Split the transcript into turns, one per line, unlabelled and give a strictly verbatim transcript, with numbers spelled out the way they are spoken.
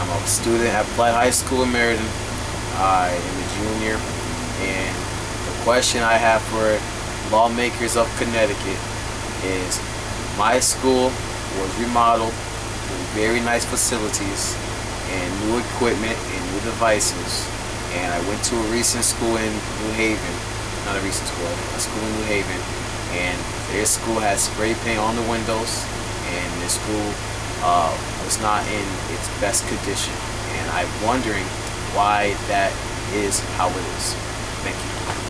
I'm a student at Platt High School in Meriden. I am a junior, and the question I have for lawmakers of Connecticut is, my school was remodeled with very nice facilities and new equipment and new devices, and I went to a recent school in New Haven, not a recent school, a school in New Haven, and their school has spray paint on the windows, and their school uh, was not in its best condition, and I'm wondering why that is how it is. Thank you.